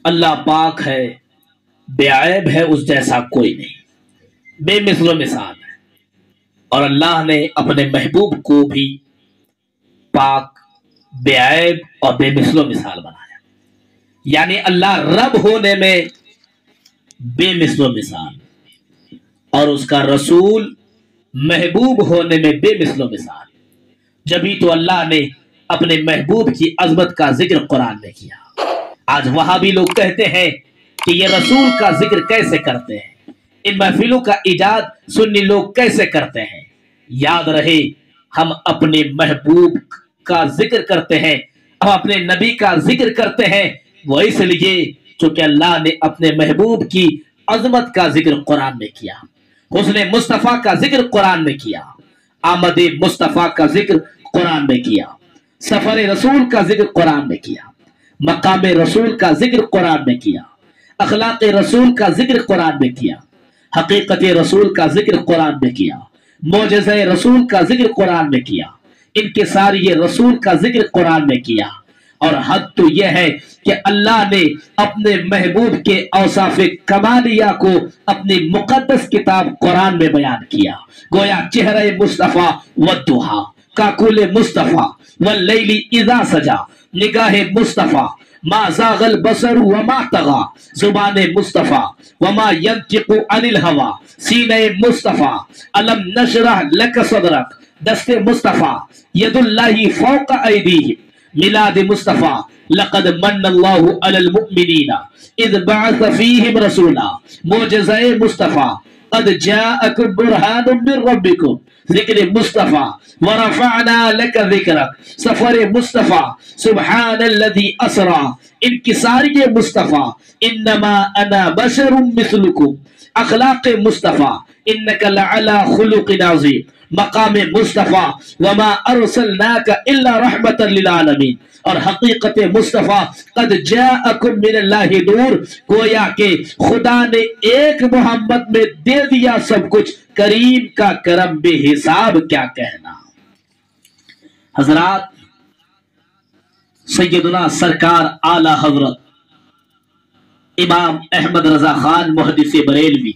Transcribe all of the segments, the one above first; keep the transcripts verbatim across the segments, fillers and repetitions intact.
اللہ پاک ہے، بے عیب ہے، اس جیسا کوئی نہیں، بے مثل و مثال ہے۔ اور اللہ نے اپنے محبوب کو بھی پاک، بے عیب اور بے مثل و مثال بنایا، یعنی اللہ رب ہونے میں بے مثل و مثال، اور اس کا رسول محبوب ہونے میں بے مثل و مثال۔ جبھی تو اللہ نے اپنے محبوب کی عظمت کا ذکر قرآن میں کیا۔ آج وہاں بھی لوگ کہتے ہیں کہ یہ رسول کا ذکر کیسے کرتے ہیں، ان محفلوں کا ایجاد سنی لوگ کیسے کرتے ہیں۔ یاد رہے، ہم اپنے محبوب کا ذکر کرتے ہیں، ہم اپنے نبی کا ذکر کرتے ہیں، وہ اس لیے چونکہ اللہ نے اپنے محبوب کی عظمت کا ذکر قرآن میں کیا، حسن مصطفیٰ کا ذکر قرآن میں کیا، آمد مصطفیٰ کا ذکر قرآن میں کیا، سفر رسول کا ذکر قرآن میں کیا، مقام رسول کا ذکر قرآن میں کیا، اخلاق رسول کا ذکر قرآن میں کیا، حقیقت رسول کا ذکر قرآن میں کیا، معجزہ رسول کا ذکر قرآن میں کیا، انکساری رسول کا ذکر قرآن میں کیا۔ اور حد تو یہ ہے کہ اللہ نے اپنے محبوب کے اوصاف کمالیہ کو اپنی مقدس کتاب قرآن میں بیان کیا۔ گویا چہرہ مصطفیٰ والضحیٰ، کاکل مصطفیٰ واللیل اذا سجا، نگاہ مصطفیٰ ما زاغ البصر وما طغى، زبان مصطفیٰ وما ينطق عن الهوى، سینہ مصطفیٰ الم نشرح لك صدرك، دست مصطفیٰ ید اللہ فوق ایدیہم، میلاد مصطفیٰ لقد من اللہ علی المؤمنین اذ بعث فیہم رسولا، معجزہ مصطفیٰ قد جاءکم برہان من ربکم، ذکر مصطفیٰ ورفعنا لک ذکرک، سفر مصطفیٰ سبحان الذی اسرا، انکساری مصطفیٰ انما انا بشر مثلکم، اخلاق مصطفیٰ انک لعلی خلق عظیم، مقام مصطفیٰ وما ارسلناک الا رحمتا للعالمین، اور حقیقت مصطفیٰ قد جاءکم من اللہ نور، گویا کہ خدا نے ایک محمد میں دے دیا سب کچھ، کریم کا کرم بے حساب کیا کہنا۔ حضرات، سیدنا سرکار اعلی حضرت امام احمد رضا خان محدث بریلوی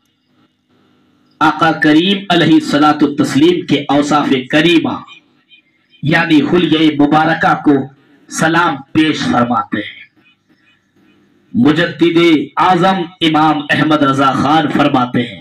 آقا کریم علیہ الصلوۃ والتسلیم کے اوصاف کریمہ یعنی حلیہ مبارکہ کو سلام پیش فرماتے ہیں۔ مجدد اعظم امام احمد رضا خان فرماتے ہیں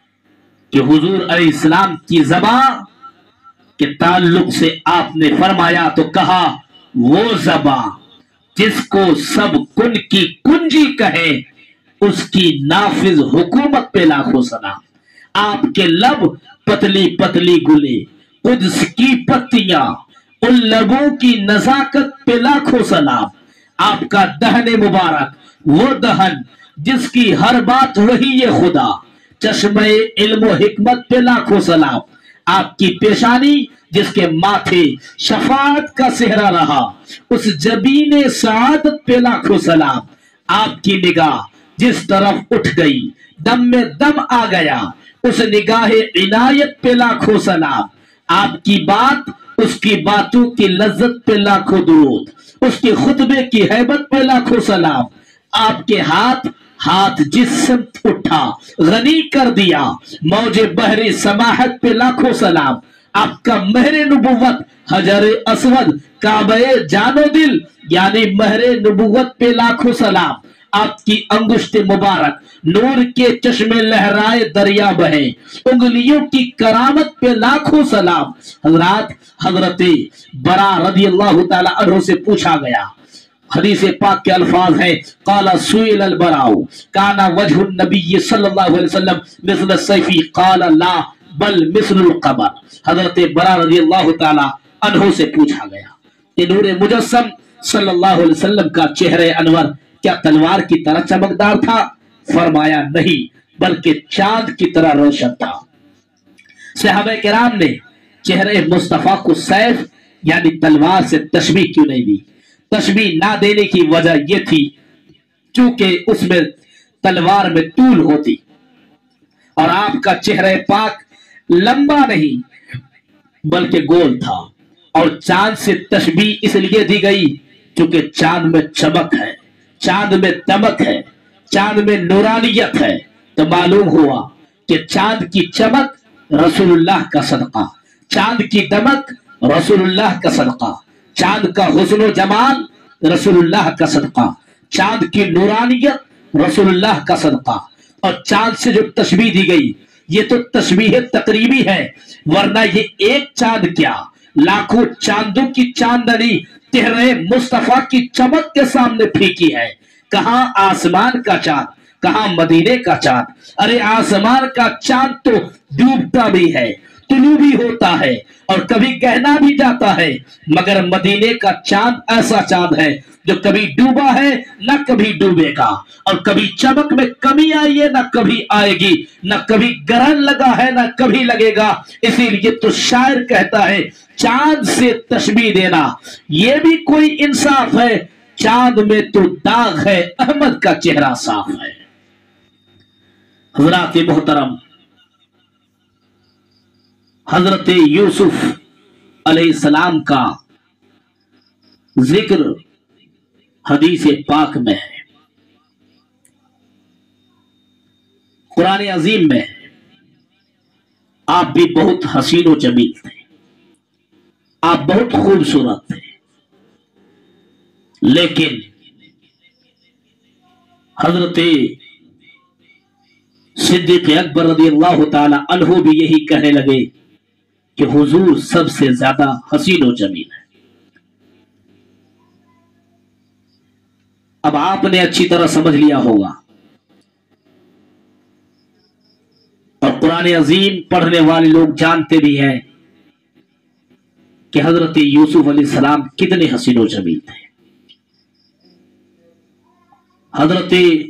کہ حضور علیہ السلام کی زبان کے تعلق سے آپ نے فرمایا تو کہا، وہ زبان جس کو سب کن کی کنجی کہے، اس کی نافذ حکومت پہ لاکھوں سلام۔ آپ کے لب پتلی پتلی گلے، قدس کی پتیاں، ان لبوں کی نزاکت پہ لاکھوں سلام۔ آپ کا دہن مبارک وہ دہن جس کی ہر بات وہی خدا، چشمہ علم و حکمت پہ لاکھوں سلام۔ آپ کی پیشانی جس کے ماتھے شفاعت کا صحرا رہا، اس جبین سعادت پہ لاکھوں سلام۔ آپ کی نگاہ جس طرف اٹھ گئی دم میں دم آ گیا، اس نگاہ عنایت پہ لاکھوں سلام۔ آپ کی بات اس کی باتوں کی لذت پہ لاکھوں درود، اس کے خطبے کی ہیبت پہ لاکھوں سلام۔ آپ کے ہاتھ ہاتھ جس سمت اٹھا غنی کر دیا، موج بحر سماحت پہ لاکھوں سلام۔ آپ کا مہر نبوت حجر اسود کعبہ جان و دل یعنی مہر نبوت پہ لاکھوں سلام۔ آپ کی انگشت مبارک نور کے چشمے لہرائے دریا بہے، انگلیوں کی کرامت پہ لاکھوں سلام۔ حضرات، حضرت برا رضی اللہ تعالی عنہ سے پوچھا گیا، حدیث پاک کے الفاظ ہیں، قال سئل البراء کان وجه النبی صلی اللہ علیہ وسلم مثل السیف قال لا بل مثل القمر۔ حضرت برا رضی اللہ تعالی عنہ سے پوچھا گیا کہ نور مجسم صلی اللہ علیہ وسلم کا چہرہ انور کیا تلوار کی طرح چمکدار تھا؟ فرمایا نہیں، بلکہ چاند کی طرح روشن تھا۔ صحابہ کرام نے چہرے مصطفیٰ کو سیف یعنی تلوار سے تشبیہ کیوں نہیں دی؟ تشبیہ نہ دینے کی وجہ یہ تھی کیونکہ اس میں تلوار میں طول ہوتی، اور آپ کا چہرہ پاک لمبا نہیں بلکہ گول تھا، اور چاند سے تشبیہ اس لیے دی گئی کیونکہ چاند میں چمک ہے، चांद में दमक है, चांद में नूरानियत है, तो मालूम हुआ कि चांद की चमक रसूलुल्लाह का सदका, चांद की दमक रसूलुल्लाह का सदका, चांद का हुस्न जमाल रसूलुल्लाह का सदका, चांद की नूरानियत रसूलुल्लाह का सदका। और चांद से जो तशबीह दी गई ये तो तशबीह तकरीबी है, वरना ये एक चांद क्या लाखों चांदों की चांदनी तेरे मुस्तफा की चमक के सामने फीकी है। कहां आसमान का चांद, कहां मदीने का चांद। अरे आसमान का चांद तो डूबता भी है, तुलू भी होता है और कभी गहना भी जाता है, मगर मदीने का चांद ऐसा चांद है जो कभी डूबा है न कभी डूबेगा, और कभी चमक में कमी आई है न कभी आएगी, न कभी ग्रहण लगा है न कभी लगेगा। इसीलिए तो शायर कहता है चांद से तशबीह देना ये भी कोई इंसाफ है, चांद में तो दाग है अहमद का चेहरा साफ है। हजरात मोहतरम, हजरत यूसुफ अलैहिस्सलाम का जिक्र हदीस पाक में है, कुरान अजीम में है। आप भी बहुत हसीन व जमील थे, आप बहुत खूबसूरत थे, लेकिन हजरत सिद्दीक अकबर रज़ियल्लाहु ताला अन्हु भी यही कहने लगे कि हुजूर सबसे ज्यादा हसीन व जमील है। अब आपने अच्छी तरह समझ लिया होगा और कुरान अजीम पढ़ने वाले लोग जानते भी हैं कि हजरत यूसुफ अलैहिस्सलाम कितने हसीन व जमील थे। हजरत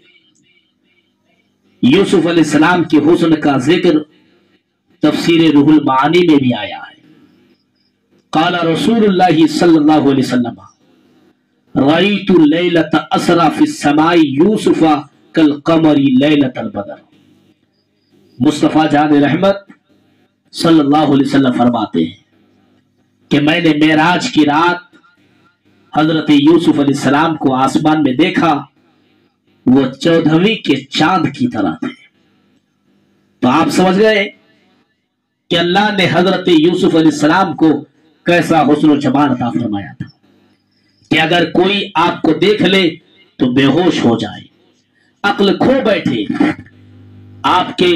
यूसुफ अलैहिस्सलाम के हुस्न का जिक्र तफसीर रूहुल मानी में भी आया है। काला रसूलुल्लाह सल्लल्लाहु अलैहि वसल्लम राइतु लैलत असरा फिस समाई यूसुफा कल कमरी लैलतल बदर। मुस्तफा जान रहमत सल्लल्लाहु अलैहि वसल्लम फरमाते हैं कि मैंने मेराज की रात हजरत यूसुफ अलैहिस्सलाम को आसमान में देखा, वो चौदहवीं के चांद की तरह थे। तो आप समझ गए कि अल्लाह ने हजरत यूसुफ अलैहिस्सलाम को कैसा हुस्न जमाल अता फरमाया था कि अगर कोई आपको देख ले तो बेहोश हो जाए, अक्ल खो बैठे। आपके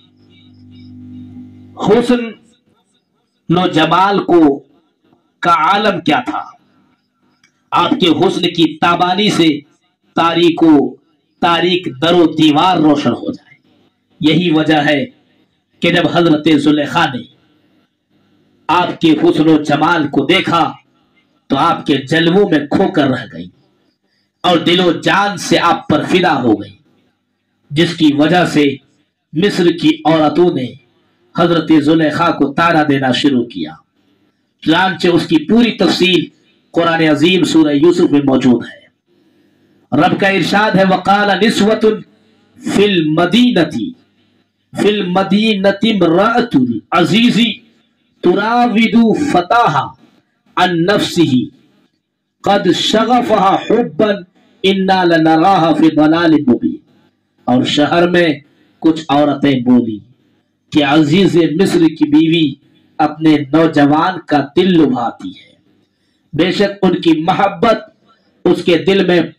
हुस्न नो जमाल को का आलम क्या था, आपके हुस्न की ताबानी से तारीको तारीख दरो दीवार रोशन हो जाए। यही वजह है कि जब हजरत जुलेखा ने आपके हुस्न व जमाल को देखा तो आपके जलवों में खोकर रह गई और दिलो जान से आप पर फिदा हो गई, जिसकी वजह से मिस्र की औरतों ने हजरत जुलेखा को तारा देना शुरू किया। चुनांचे उसकी पूरी तफसील कुरान अजीम सूरह यूसुफ में मौजूद है। रब का इरशाद है वकाल निस्वतुन फिल मदीनती फिल मदीनती इम्राअतुल अजीजी तुराविदु फताहा अन नफ्सिही कद शगफहा हुब्बन इन्ना लनराहा फी दलालिन मुबीन। और शहर में कुछ औरतें बोली कि अजीज मिस्र की बीवी अपने नौजवान का दिल लुभाती है, बेशक उनकी मोहब्बत उसके दिल में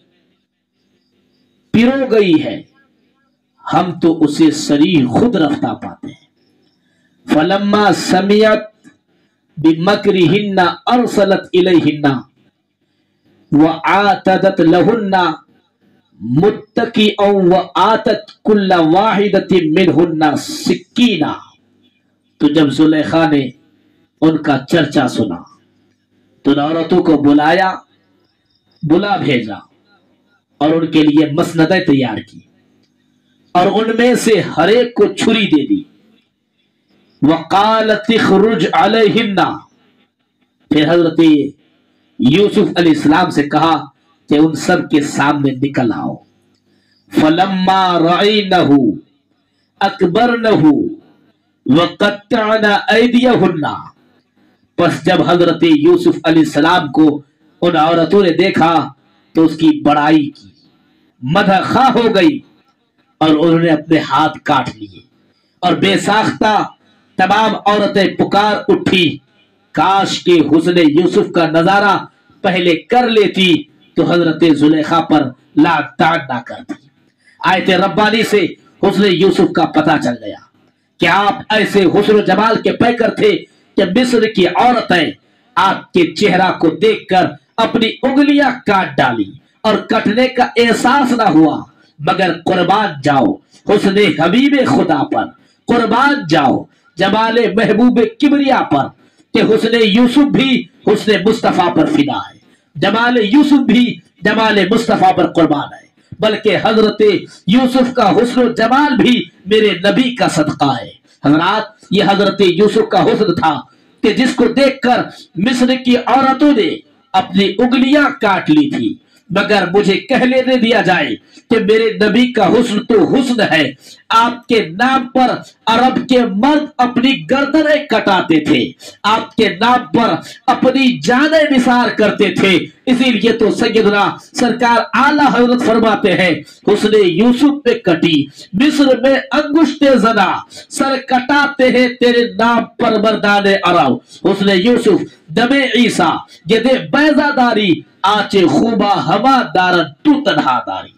पिरो गई है, हम तो उसे सरीह खुद रफ्ता पाते हैं। फलम्मा समियत बिमकरिहिन्ना अरसलत इलैहिन्ना व आतदत लहुन्ना मुत्तकिअ व आतत कुल्ला वाहिदतिन मिनहुन्ना सिक्कीना। तो जब जुलेखा ने उनका चर्चा सुना तो औरतों को बुलाया, बुला भेजा और उनके लिए मसनदें तैयार की और उनमें से हर एक को छुरी दे दी। वक़ालत इख़रुज अलैहिन्ना, फिर हजरत यूसुफ अलैहिस्सलाम से कहा कि उन सब के सामने निकल आओ। फलम्मा रअयनहु अकबरनहु वक़त्तअना ऐदियहुन्ना, बस जब हजरत यूसुफ अलैहिस्सलाम को उन औरतों ने देखा तो उसकी बड़ाई की, مدح خواہ ہو گئی اور انہوں نے اپنے ہاتھ کاٹ لیے، اور بے ساختہ تمام عورتیں پکار اٹھی، کاش کے حسن یوسف کا نظارہ پہلے کر لیتی تو حضرت زلیخا پر لاگ تاگ نہ کرتی۔ آیت ربانی سے حسن یوسف کا پتہ چل گیا کہ آپ ایسے حسن و جمال کے پیکر تھے کہ مصر کی عورتیں آپ کے چہرہ کو دیکھ کر اپنی انگلیاں کاٹ ڈالی اور کٹنے کا احساس نہ ہوا، مگر قربان جاؤ حسن حبیب خدا پر، قربان جاؤ جمال محبوب کبریا پر، کہ حسن یوسف بھی حسن مصطفیٰ پر فدا ہے، جمال یوسف بھی جمال مصطفیٰ پر قربان ہے، بلکہ حضرت یوسف کا حسن و جمال بھی میرے نبی کا صدقہ ہے۔ حضرات، یہ حضرت یوسف کا حسن تھا کہ جس کو دیکھ کر مصر کی عورتوں نے اپنی انگلیاں کاٹ لی تھی، مگر مجھے کہہ لینے دیا جائے کہ میرے نبی کا حسن تو حسن ہے، آپ کے نام پر عرب کے مرد اپنی گردنیں کٹاتے تھے، آپ کے نام پر اپنی جانیں نثار کرتے تھے، اسی لیے تو سیدنا سرکار اعلی حضرت فرماتے ہیں حسن یوسف پہ کٹی مصر میں انگشت زنا، سر کٹاتے ہیں تیرے نام پر مردان عرب، حسن یوسف دم عیسیٰ یہ دے بیضا داری، آچے خوبہ ہوا دارن تو تنہا داری۔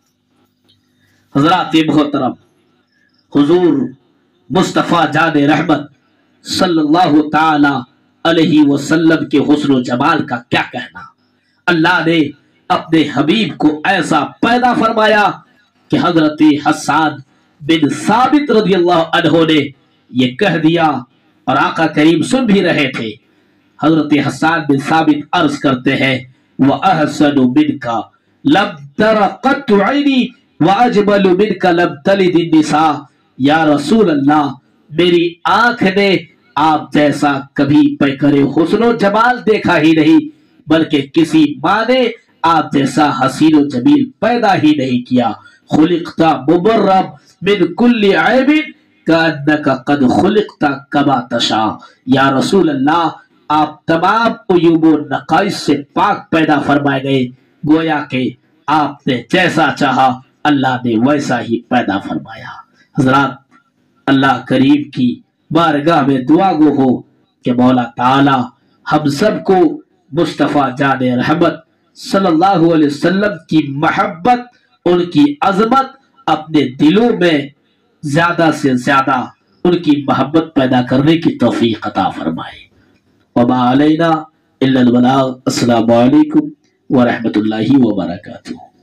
حضرات محترم، حضور مصطفیٰ جان رحمت صلی اللہ تعالی علیہ وسلم کے حسن و جمال کا کیا کہنا۔ اللہ نے اپنے حبیب کو ایسا پیدا فرمایا کہ حضرت حسان بن ثابت رضی اللہ عنہ نے یہ کہہ دیا، اور آقا کریم سن بھی رہے تھے۔ حضرت حسان بن ثابت عرض کرتے ہیں وَأَحْسَنُ مِنْكَ لَمْ تَرَ قَطُّ عَيْنِي وَأَجْمَلُ مِنْكَ لَمْ تَلِدِ النِّسَاء، یا رسول اللہ میری آنکھ نے آپ جیسا کبھی پیکر حسن و جمال دیکھا ہی نہیں، بلکہ کسی ماں نے آپ جیسا حسین و جمیل پیدا ہی نہیں کیا۔ خلقت مبرم من کل عیب کأنک قد خلقت کما تشاء، یا رسول اللہ آپ تمام عیوب و نقائص سے پاک پیدا فرمائے گئے، گویا کہ آپ نے جیسا چاہا اللہ نے ویسا ہی پیدا فرمایا۔ حضرات، اللہ کریم کی بارگاہ میں دعا گو ہو کہ مولا تعالی ہم سب کو مصطفیٰ جان رحمت صلی اللہ علیہ وسلم کی محبت، ان کی عظمت اپنے دلوں میں زیادہ سے زیادہ ان کی محبت پیدا کرنے کی توفیق عطا فرمائے۔ وما علینا الا البلاغ۔ السلام علیکم ورحمۃ اللہ وبرکاتہ۔